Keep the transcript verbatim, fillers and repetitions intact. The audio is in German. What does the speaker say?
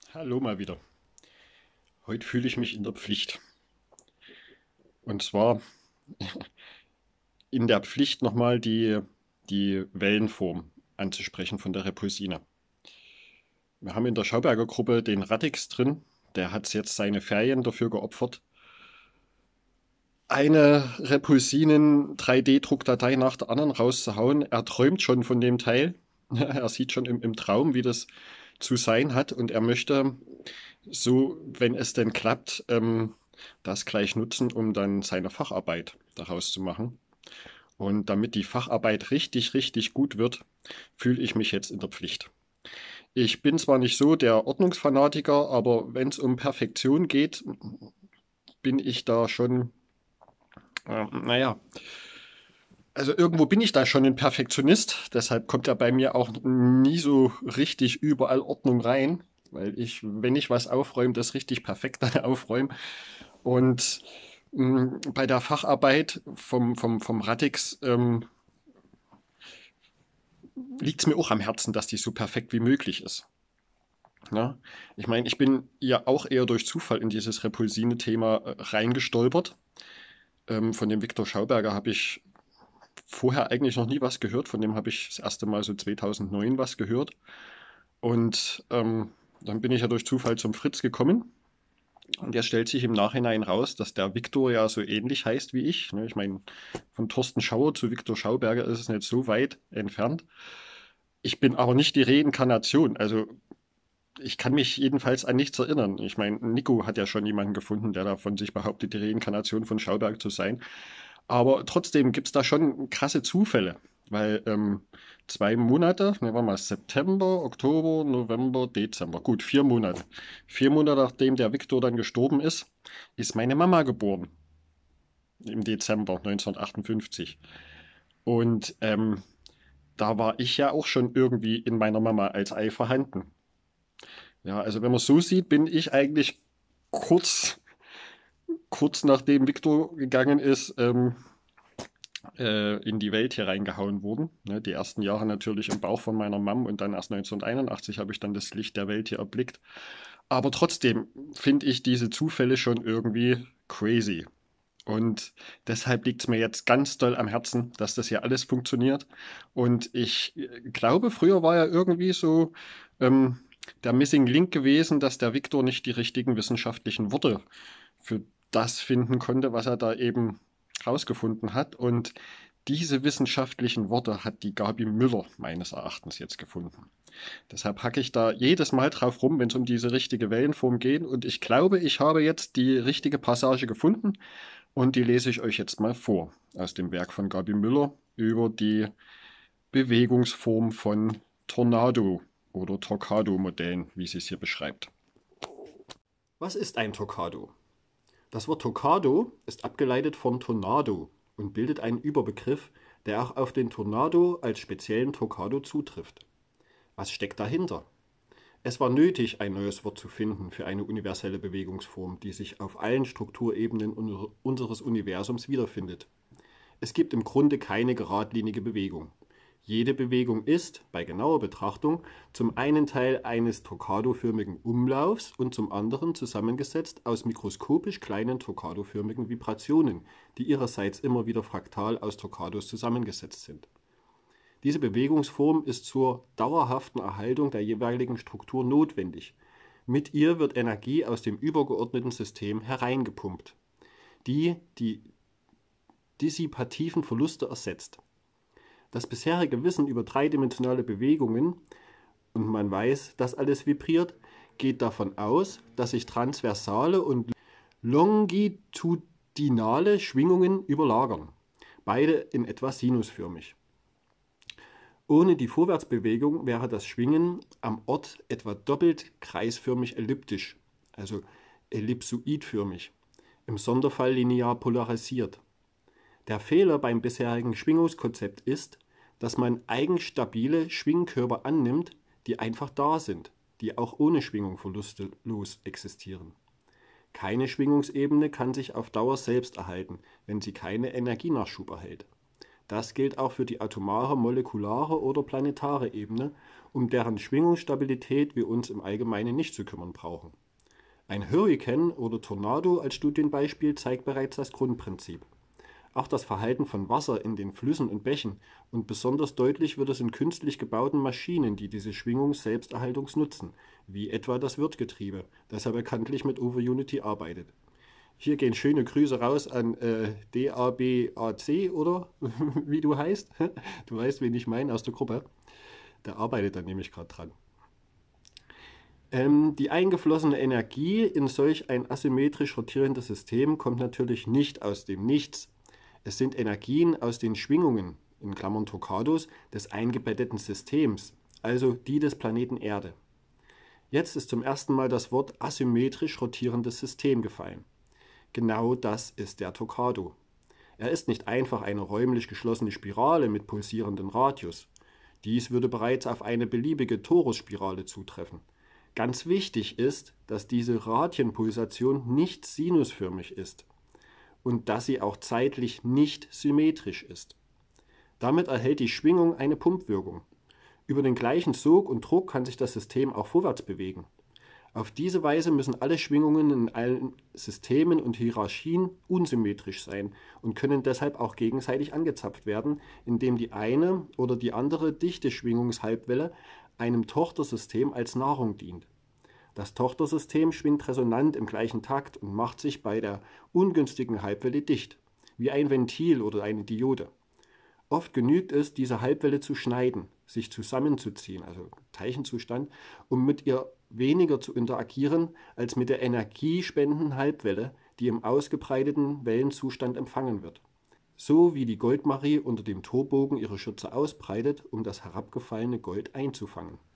Hallo mal wieder. Heute fühle ich mich in der Pflicht. Und zwar in der Pflicht nochmal die, die Wellenform anzusprechen von der Repulsine. Wir haben in der Schauberger Gruppe den Radix drin. Der hat jetzt seine Ferien dafür geopfert, eine Repulsinen drei D-Druckdatei nach der anderen rauszuhauen. Er träumt schon von dem Teil. Er sieht schon im, im Traum, wie das zu sein hat. Und er möchte so, wenn es denn klappt, ähm, das gleich nutzen, um dann seine Facharbeit daraus zu machen. Und damit die Facharbeit richtig, richtig gut wird, fühle ich mich jetzt in der Pflicht. Ich bin zwar nicht so der Ordnungsfanatiker, aber wenn es um Perfektion geht, bin ich da schon, äh, naja, also irgendwo bin ich da schon ein Perfektionist. Deshalb kommt ja bei mir auch nie so richtig überall Ordnung rein, weil ich, wenn ich was aufräume, das richtig perfekt dann aufräume. Und mh, bei der Facharbeit vom, vom, vom Radix ähm, liegt es mir auch am Herzen, dass die so perfekt wie möglich ist. Ja? Ich meine, ich bin ja auch eher durch Zufall in dieses Repulsine-Thema äh, reingestolpert. Ähm, von dem Viktor Schauberger habe ich vorher eigentlich noch nie was gehört. Von dem habe ich das erste Mal so zweitausendneun was gehört. Und ähm, dann bin ich ja durch Zufall zum Fritz gekommen. Und der stellt sich im Nachhinein raus, dass der Viktor ja so ähnlich heißt wie ich. Ne? Ich meine, von Thorsten Schauer zu Viktor Schauberger ist es nicht so weit entfernt. Ich bin aber nicht die Reinkarnation. Also ich kann mich jedenfalls an nichts erinnern. Ich meine, Nico hat ja schon jemanden gefunden, der davon sich behauptet, die Reinkarnation von Schauberg zu sein. Aber trotzdem gibt es da schon krasse Zufälle, weil ähm, zwei Monate, ne, war mal September, Oktober, November, Dezember, gut, vier Monate. Vier Monate nachdem der Viktor dann gestorben ist, ist meine Mama geboren, im Dezember neunzehnhundertachtundfünfzig. Und ähm, da war ich ja auch schon irgendwie in meiner Mama als Ei vorhanden. Ja, also wenn man so sieht, bin ich eigentlich kurz, kurz nachdem Viktor gegangen ist, ähm, äh, in die Welt hier reingehauen worden. Ne, die ersten Jahre natürlich im Bauch von meiner Mom und dann erst neunzehnhunderteinundachtzig habe ich dann das Licht der Welt hier erblickt. Aber trotzdem finde ich diese Zufälle schon irgendwie crazy. Und deshalb liegt es mir jetzt ganz doll am Herzen, dass das hier alles funktioniert. Und ich äh, glaube, früher war ja irgendwie so ähm, der Missing Link gewesen, dass der Viktor nicht die richtigen wissenschaftlichen Worte für das finden konnte, was er da eben rausgefunden hat. Und diese wissenschaftlichen Worte hat die Gabi Müller meines Erachtens jetzt gefunden. Deshalb hacke ich da jedes Mal drauf rum, wenn es um diese richtige Wellenform geht. Und ich glaube, ich habe jetzt die richtige Passage gefunden. Und die lese ich euch jetzt mal vor aus dem Werk von Gabi Müller über die Bewegungsform von Tornado oder Torquedo-Modellen, wie sie es hier beschreibt. Was ist ein Torquedo? Das Wort Torquedo ist abgeleitet von Tornado und bildet einen Überbegriff, der auch auf den Tornado als speziellen Torquedo zutrifft. Was steckt dahinter? Es war nötig, ein neues Wort zu finden für eine universelle Bewegungsform, die sich auf allen Strukturebenen unseres Universums wiederfindet. Es gibt im Grunde keine geradlinige Bewegung. Jede Bewegung ist, bei genauer Betrachtung, zum einen Teil eines torquedoförmigen Umlaufs und zum anderen zusammengesetzt aus mikroskopisch kleinen torquedoförmigen Vibrationen, die ihrerseits immer wieder fraktal aus Torquedos zusammengesetzt sind. Diese Bewegungsform ist zur dauerhaften Erhaltung der jeweiligen Struktur notwendig. Mit ihr wird Energie aus dem übergeordneten System hereingepumpt, die die dissipativen Verluste ersetzt. Das bisherige Wissen über dreidimensionale Bewegungen, und man weiß, dass alles vibriert, geht davon aus, dass sich transversale und longitudinale Schwingungen überlagern, beide in etwa sinusförmig. Ohne die Vorwärtsbewegung wäre das Schwingen am Ort etwa doppelt kreisförmig elliptisch, also ellipsoidförmig, im Sonderfall linear polarisiert. Der Fehler beim bisherigen Schwingungskonzept ist, dass man eigenstabile Schwingkörper annimmt, die einfach da sind, die auch ohne Schwingung verlustlos existieren. Keine Schwingungsebene kann sich auf Dauer selbst erhalten, wenn sie keinen Energienachschub erhält. Das gilt auch für die atomare, molekulare oder planetare Ebene, um deren Schwingungsstabilität wir uns im Allgemeinen nicht zu kümmern brauchen. Ein Hurrikan oder Tornado als Studienbeispiel zeigt bereits das Grundprinzip. Auch das Verhalten von Wasser in den Flüssen und Bächen und besonders deutlich wird es in künstlich gebauten Maschinen, die diese Schwingung selbsterhaltungs nutzen, wie etwa das Wirtgetriebe, das ja bekanntlich mit Over-Unity arbeitet. Hier gehen schöne Grüße raus an äh, D A B A C oder wie du heißt. Du weißt, wen ich meine aus der Gruppe. Der arbeitet da nämlich gerade dran. Ähm, die eingeflossene Energie in solch ein asymmetrisch rotierendes System kommt natürlich nicht aus dem Nichts. Es sind Energien aus den Schwingungen, in Klammern Torquados, des eingebetteten Systems, also die des Planeten Erde. Jetzt ist zum ersten Mal das Wort asymmetrisch rotierendes System gefallen. Genau das ist der Torquado. Er ist nicht einfach eine räumlich geschlossene Spirale mit pulsierendem Radius. Dies würde bereits auf eine beliebige Torusspirale zutreffen. Ganz wichtig ist, dass diese Radienpulsation nicht sinusförmig ist und dass sie auch zeitlich nicht symmetrisch ist. Damit erhält die Schwingung eine Pumpwirkung. Über den gleichen Sog und Druck kann sich das System auch vorwärts bewegen. Auf diese Weise müssen alle Schwingungen in allen Systemen und Hierarchien unsymmetrisch sein und können deshalb auch gegenseitig angezapft werden, indem die eine oder die andere dichte Schwingungshalbwelle einem Tochtersystem als Nahrung dient. Das Tochtersystem schwingt resonant im gleichen Takt und macht sich bei der ungünstigen Halbwelle dicht, wie ein Ventil oder eine Diode. Oft genügt es, diese Halbwelle zu schneiden, sich zusammenzuziehen, also Teilchenzustand, um mit ihr weniger zu interagieren als mit der energiespendenden Halbwelle, die im ausgebreiteten Wellenzustand empfangen wird. So wie die Goldmarie unter dem Torbogen ihre Schürze ausbreitet, um das herabgefallene Gold einzufangen.